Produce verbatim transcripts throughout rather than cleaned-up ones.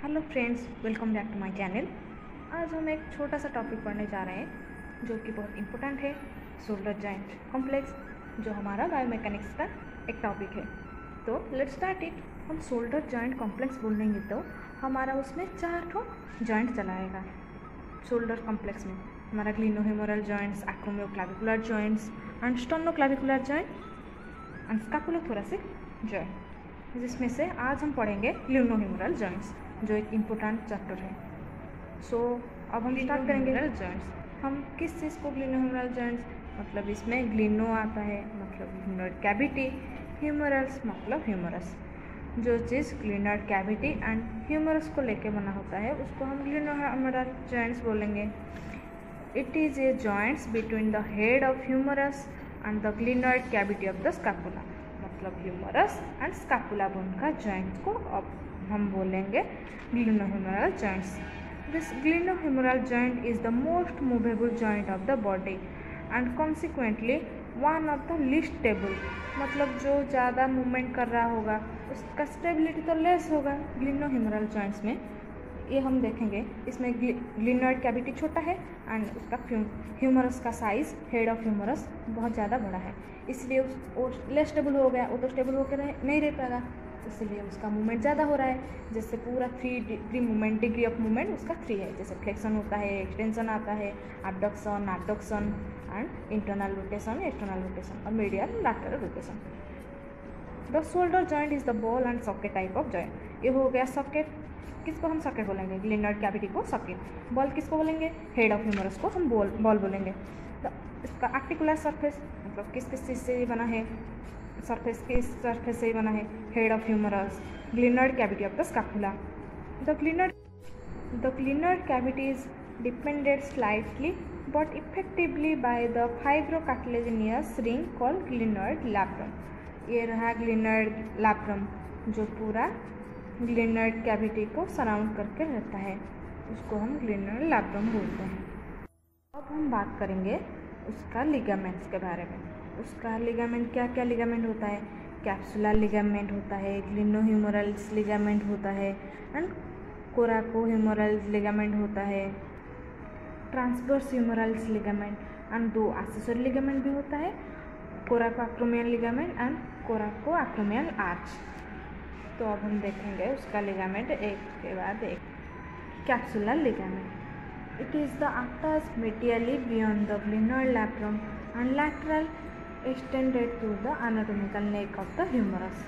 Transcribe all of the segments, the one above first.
Hello friends, welcome back to my channel. आज हम एक छोटा सा टॉपिक पढ़ने जा रहे हैं जो कि बहुत इम्पोर्टेंट है, शोल्डर जॉइंट कॉम्प्लेक्स, जो हमारा बायोमैकेनिक्स का एक टॉपिक है। तो लेट्स स्टार्ट इट। हम शोल्डर जॉइंट कॉम्प्लेक्स बोलेंगे तो हमारा उसमें चार ठो जॉइंट चलाएगा। शोल्डर कॉम्प्लेक्स में हमारा glenohumeral joints, acromioclavicular joints and sternoclavicular joint and scapulothoracic joint, जिसमें से आज हम पढ़ेंगे ग्लिनोह्यूमरल जॉइंट्स, जो एक इम्पोर्टेंट चैप्टर है। सो so, अब हम स्टार्ट करेंगे जॉइंट्स। हम किस चीज़ को ग्लिनोह्यूमरल जॉइंट्स, मतलब इसमें ग्लिनो आता है मतलब ग्लिनोइड कैविटी, ह्यूमरल्स मतलब ह्यूमरस। जो चीज़ ग्लिनोइड कैविटी एंड ह्यूमरस को लेके बना होता है उसको हम ग्लिनोह्यूमरल जॉइंट्स बोलेंगे। It is a joints between the head of humerus and the glenoid cavity of the scapula, मतलब ह्यूमरस एंड स्कैपुला बोन का जॉइंट्स को अब हम बोलेंगे glenohumeral joints. This glenohumeral joint is the most movable joint of the body and consequently one of the least stable, मतलब जो ज़्यादा movement कर रहा होगा उसका स्टेबिलिटी तो लेस होगा ग्लिनोह्यूमरल जॉइंट्स में। ये हम देखेंगे। इसमें ग्लिनोइड कैविटी छोटा है एंड उसका ह्यूमरस का साइज, हेड ऑफ ह्यूमरस बहुत ज़्यादा बड़ा है, इसलिए उस वो लेस स्टेबल हो गया। वो तो स्टेबल होकर नहीं रह पाएगा, इसलिए उसका मूवमेंट ज़्यादा हो रहा है। जैसे पूरा three degree movement, degree of movement उसका थ्री है। जैसे फ्लेक्शन होता है, एक्सटेंशन आता है, abduction, abduction and internal rotation, external rotation और medial lateral rotation. The shoulder joint is the ball and socket type of joint. ये हो गया सॉकेट। किसको हम सॉकेट बोलेंगे? ग्लिनोइड कैविटी को सॉकेट। बॉल किसको बोलेंगे? हेड ऑफ ह्यूमरस को हम बॉल बॉल बोलेंगे। तो इसका आर्टिकुलर सरफेस मतलब किस किस चीज़ से बना है? सरफेस किस सरफेस से ही बना है? Head of humerus, glenoid cavity of the scapula. The glenoid the glenoid cavity is depended slightly but effectively by the fibrocartilaginous ring called glenoid labrum. ये रहा ग्लिनोइड लैब्रम, जो पूरा ग्लिनोइड कैविटी को सराउंड करके रहता है, उसको हम ग्लिनोइड लैब्रम बोलते हैं। अब हम बात करेंगे उसका लिगामेंट्स के बारे में। उसका लिगामेंट क्या क्या लिगामेंट होता है? कैप्सुलर लिगामेंट होता है, ग्लिनोह्यूमरल्स लिगामेंट होता है एंड कोराकोह्यूमरल्स लिगामेंट होता है, ट्रांसवर्स ह्यूमरल्स लिगामेंट एंड दो एक्सेसरी लिगामेंट भी होता है, coracoacromial ligament and coracoacromial arch. तो अब हम देखेंगे उसका लिगामेंट एक के बाद एक। Capsular ligament, it is the attaches medially beyond the glenoid labrum and lateral extended to the anatomical neck of the humerus।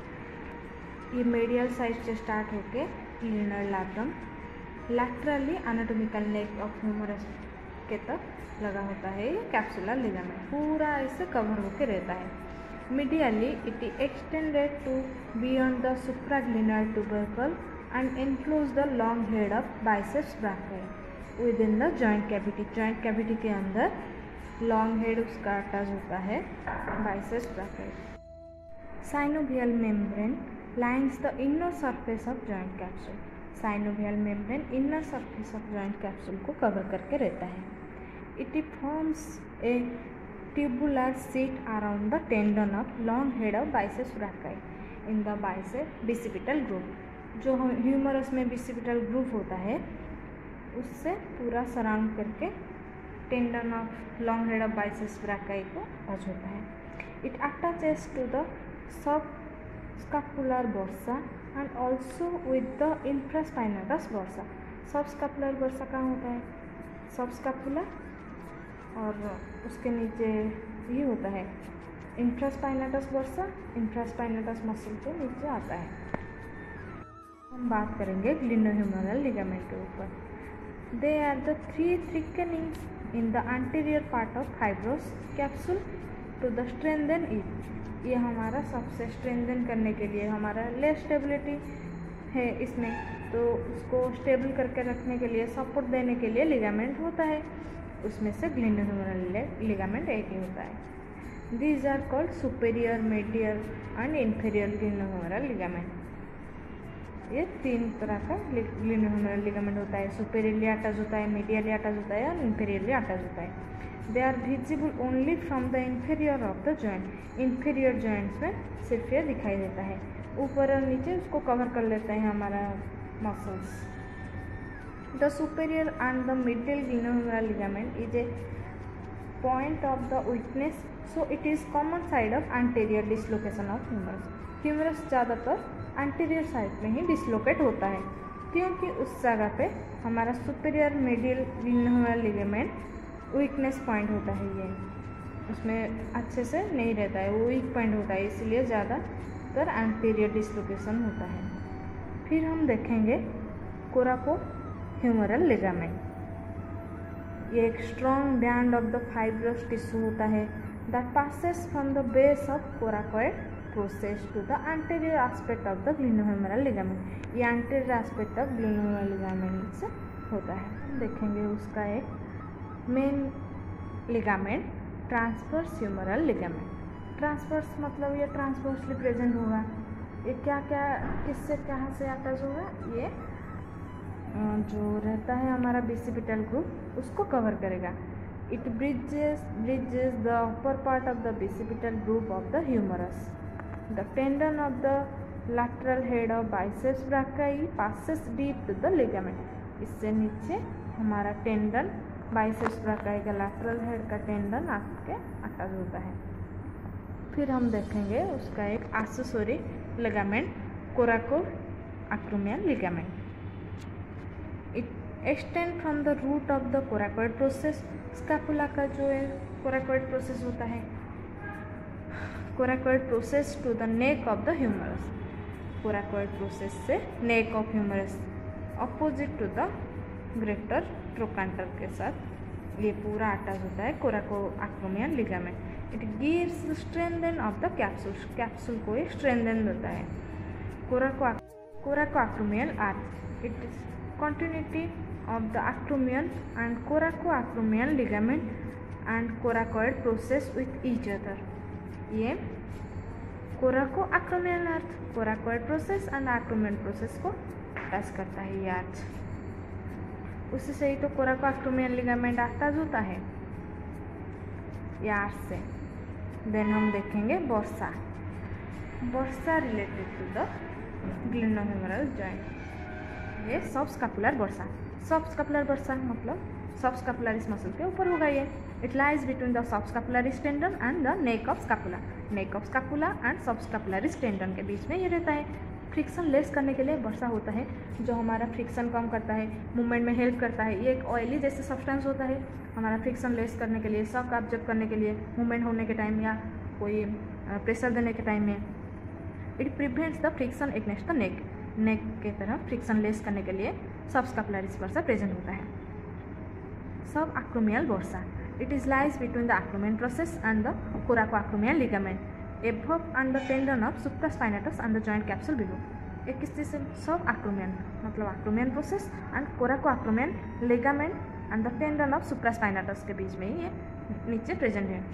ये मेडियल साइड से स्टार्ट होके glenoid labrum laterally anatomical neck of humerus के तक लगा होता है। ये capsular ligament पूरा ऐसे कवर होके रहता है। Medially, it is extended to beyond the supraglenoid tubercle and includes the long head of biceps brachii within the joint cavity। joint cavity के अंदर long head उसका अटैच होता है biceps brachii। Synovial membrane lines the inner surface of joint capsule। synovial membrane inner surface of joint capsule को cover करके रहता है। It forms a tubular sheet around the tendon of long head of biceps brachii in the bicep bicipital groove। जो ह्यूमरस में bicipital groove होता है उससे पूरा सराउंड करके tendon of long head of biceps brachii को टच होता है। It attaches to the subscapular bursa and also with the infraspinatus bursa। subscapular bursa कहाँ होता है? subscapular और उसके नीचे ये होता है इंफ्रास्पाइनेटस बर्सा। इंफ्रास्पाइनेटस मसल के नीचे आता है। हम बात करेंगे ग्लिनोह्यूमरल लिगामेंट के ऊपर। They are the three thickenings in the anterior part of fibrous capsule to the strengthen it. ये हमारा सबसे स्ट्रेंथन करने के लिए, हमारा लेस स्टेबिलिटी है इसमें, तो उसको स्टेबल करके रखने के लिए, सपोर्ट देने के लिए लिगामेंट होता है। उसमें से ग्लिनोह्यूमरल लिगामेंट एक ही होता है। These are called superior, medial and inferior glenohumeral ligament. ये तीन तरह का ग्लिनोह्यूमरल लिगामेंट होता है। सुपेरियरली अटैच होता है, मीडियली अटैच होता है और इन्फीरियरली अटैच होता है। They are visible only from the inferior of the joint. Inferior joints में सिर्फ ये दिखाई देता है, ऊपर और नीचे उसको कवर कर लेते हैं हमारा muscles. The superior and the middle glenohumeral ligament is a point of the weakness, so it is common side of anterior dislocation of humerus. Humerus ज़्यादातर anterior side में ही डिसलोकेट होता है, क्योंकि उस जगह पे हमारा superior middle glenohumeral ligament weakness point होता है, ये उसमें अच्छे से नहीं रहता है, वो वीक पॉइंट होता है, इसलिए ज़्यादातर एंटीरियर डिसलोकेशन होता है। फिर हम देखेंगे कोराकोह्यूमेरल लिगामेंट। ये एक strong band of the fibrous tissue होता है that passes from the base of coracoid process to the anterior aspect of the glenohumeral ligament. ये anterior aspect of glenohumeral ligament से होता है। हम देखेंगे उसका एक main ligament transverse humeral ligament. Transverse मतलब ये ट्रांसवर्सली प्रेजेंट होगा। ये क्या क्या किससे कहाँ से अटैच होगा, ये जो रहता है हमारा बिसिपिटल ग्रुप उसको कवर करेगा। It bridges bridges the upper part of the bicipital groove of the humerus. The tendon of the lateral head of biceps brachii passes deep to the ligament. इससे नीचे हमारा टेंडन बाइसेप्स ब्रैचियाई का lateral head का tendon आके attach होता है। फिर हम देखेंगे उसका एक accessory ligament coracoacromial ligament. It extend from the root of the coracoid process. Scapula का जो है कोराकोइड प्रोसेस होता है, coracoid process to the neck of the humerus. Coracoid process से neck of humerus opposite to the greater trochanter के साथ ये पूरा अटैच होता है coracoacromial ligament. It gives strengthen of the capsule. Capsule को ये स्ट्रेंथन देता है। Coraco coracoacromial arch. It is continuity of the acromion and coracoacromial ligament and coracoid process with each other। ये coracoacromial arch coracoid process and acromion process को attach करता है ये arch. उसी से ही तो coracoacromial ligament अटैच होता है ये आर्च से। देन हम देखेंगे bursa. Bursa related to the glenohumeral joint. ये subscapular bursa. Subscapular bursa मतलब सब स्कैपुलरिस मसल के ऊपर होगा ये। It lies between the subscapularis tendon and the neck of scapula. Neck of scapula and subscapularis tendon के बीच में ये रहता है। फ्रिक्शन लेस करने के लिए बर्सा होता है, जो हमारा फ्रिक्शन कम करता है, मूवमेंट में हेल्प करता है। ये एक ऑयली जैसे सब्सटेंस होता है हमारा फ्रिक्शन लेस करने के लिए, शॉक ऑब्जर्व करने के लिए, मूवमेंट होने के टाइम या कोई प्रेशर देने के टाइम में। It prevents the friction against the neck. Neck के तरफ फ्रिक्शन लेस करने के लिए सब स्कैपुलरिस बर्सा प्रेजेंट होता है। Subacromial bursa. It is lies between the acromion process and the coracoacromial ligament above and the tendon of supraspinatus and the joint capsule below. एक किस चीज से सब एक्रोमियन मतलब acromion process and coracoacromial ligament and the tendon of supraspinatus के बीच में ही ये नीचे प्रेजेंट है।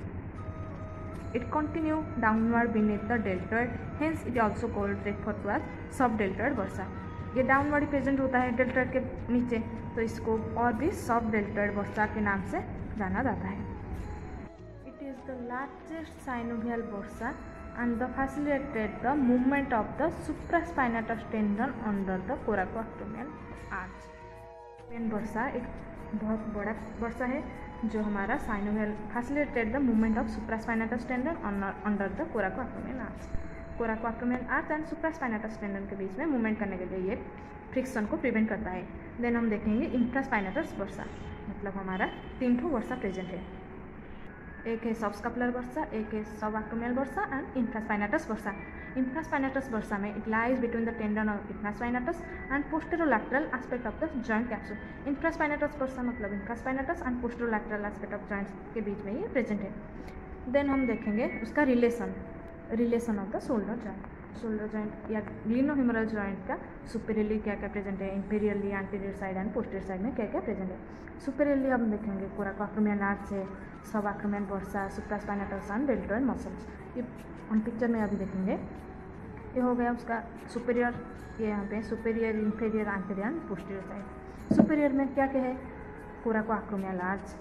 It continue downward beneath the deltoid, hence it also called referred to as subdeltoid bursa। ये डाउनवर्ड प्रेजेंट होता है डेल्टॉइड के नीचे, तो इसको और भी सबडेल्टॉइड बर्सा के नाम से जाना जाता है। It is the largest synovial bursa and the facilitate the movement of the supraspinatus tendon under the coracoacromial arch. Main bursa एक बहुत बड़ा बर्सा है जो हमारा synovial facilitate the movement of supraspinatus tendon under the coracoacromial arch. Coracoacromial arch and supraspinatus tendon के बीच में movement करने के लिए ये फ्रिक्शन को प्रिवेंट करता है। देन हम देखेंगे इंफ्रास्पाइनेटस बर्सा, मतलब हमारा तीन ठो बर्सा प्रेजेंट है। एक है सब स्कैपुलर बर्सा, एक है subacromial bursa and infraspinatus bursa. Infraspinatus bursa में it lies between the tendon of infraspinatus and posterolateral aspect of the joint capsule. Infraspinatus bursa मतलब infraspinatus and posterolateral aspect of joints के बीच में ये present है। Then हम देखेंगे उसका relation relation of the shoulder joint. Shoulder joint या ग्लेनोह्यूमेरल जॉइंट का सुपीरियरली क्या क्या प्रेजेंट है, inferiorly, anterior side and posterior side में क्या क्या प्रेजेंट है। सुपीरियरली हम देखेंगे कोराकोएक्रोमियल आर्च है, subacromial bursa, supraspinatus and deltoid muscles. ये हम पिक्चर में अभी देखेंगे। ये हो गया उसका सुपीरियर, ये यहाँ पे superior, inferior, anterior and posterior side. Superior में क्या क्या है, कोराकोएक्रोमियल आर्च।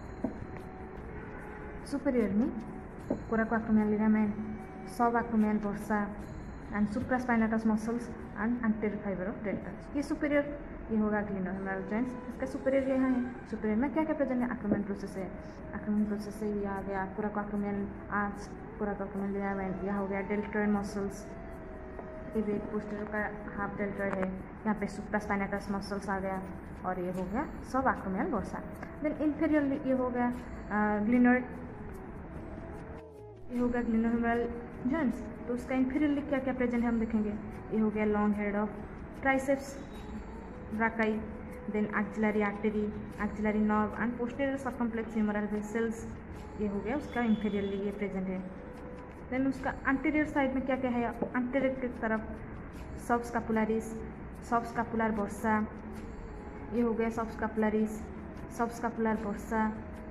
सुपीरियर में coracoacromial ligament, subacromial bursa and supraspinatus muscles, and anterior fiber of deltoids. ये सुपीरियर, ये होगा ग्लिनोहुमेरल जॉइंट्स। इसका सुपीरियर यहाँ है। सुपीरियर में क्या क्या प्रेजेंट है? एक्रोमियन प्रोसेस है। एक्रोमियन प्रोसेस से ये आ गया पूरा एक्रोमियन आर्च, पूरा एक्रोमियन लिगामेंट, यह हो गया डेल्टॉइड मसल्स, ये भी एक पोस्टीरियर का हाफ डेल्टॉइड है। यहाँ पे सुप्रास्पाइनेटस मसल्स आ गया और ये हो गया सब एक्रोमियल डोर्सा। देन इंफीरियरली ये हो गया ग्लिनोइड, ये हो गया ग्लिनोहुमेरल जॉइंट्स। तो उसका इंफीरियरली क्या क्या प्रेजेंट है हम देखेंगे। ये हो गया long head of triceps brachii, then axillary artery, axillary nerve and posterior circumflex humeral vessels, ये हो गया उसका इंफीरियरली ये प्रेजेंट है। देन उसका एंटीरियर साइड में क्या क्या है? एंटीरियर की तरफ सबस्कैपुलरिस, सबस्कैपुलर बर्सा, ये हो गया subscapularis, subscapular bursa,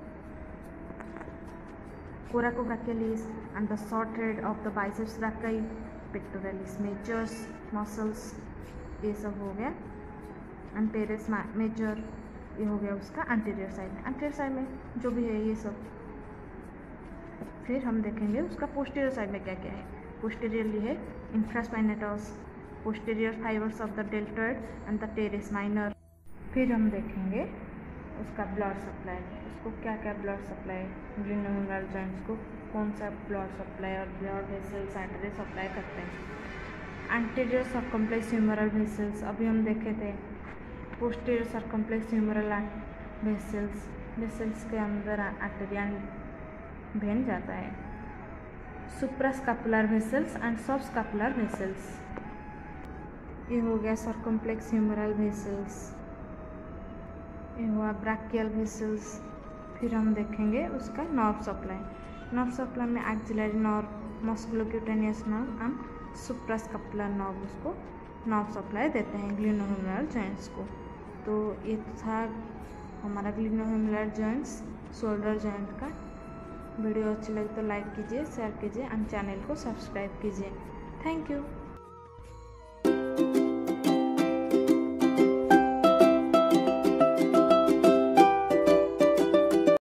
coracobrachialis and the short head of the biceps brachii, pectoralis majors muscles, ये सब हो गया एंटीरियर मेजर, ये हो गया उसका एंटीरियर साइड। एंटीरियर साइड में जो भी है ये सब। फिर हम देखेंगे उसका पोस्टीरियर साइड में क्या क्या है। पोस्टीरियरली है infraspinatus, posterior fibers of the deltoid and the teres minor. फिर हम देखेंगे उसका ब्लड सप्लाई, उसको क्या क्या ब्लड सप्लाई, ग्लिनोहुमेरल जॉइंट्स को कौन सा ब्लड सप्लाई और ब्लड वेसल्स आर्टरी सप्लाई करते हैं। एंटीरियर सर्कम्फ्लेक्स ह्यूमरल वेसल्स अभी हम देखे थे। Posterior circumflex humeral vessels, vessels के अंदर आर्टेरियन वेन जाता है। Suprascapular vessels and subscapular vessels, ये हो गया सर्कम्फ्लेक्स ह्यूमरल वेसल्स, ये हुआ ब्रैकियल वेसल्स। फिर हम देखेंगे उसका नर्व सप्लाई। नर्व सप्लाई में axillary nerve, musculocutaneous nerve and suprascapular nerve, उसको नर्व सप्लाई देते हैं ग्लिनोहुमेरल जॉइंट्स को। तो ये था हमारा ग्लिनोहुमेरल जॉइंट्स, शोल्डर जॉइंट का। वीडियो अच्छी लगी तो लाइक कीजिए, शेयर कीजिए एंड चैनल को सब्सक्राइब कीजिए। Thank you.